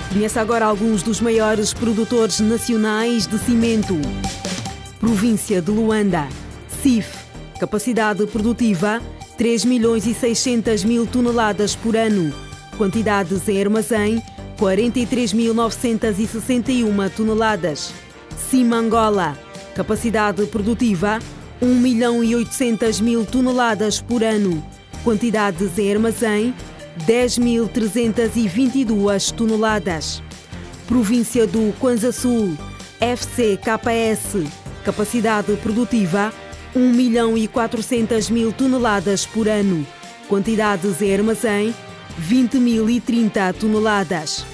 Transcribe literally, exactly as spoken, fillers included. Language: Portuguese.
Conheça agora alguns dos maiores produtores nacionais de cimento. Província de Luanda. C I F. Capacidade produtiva três milhões e seiscentas mil toneladas por ano. Quantidades em armazém quarenta e três mil novecentas e sessenta e uma toneladas. Cima Angola. Capacidade produtiva um milhão e oitocentas mil toneladas por ano. Quantidades em armazém dez mil trezentas e vinte e duas toneladas. Província do Kwanza Sul. F C K S. Capacidade produtiva um milhão e quatrocentas mil toneladas por ano. Quantidades em armazém vinte mil e trinta toneladas.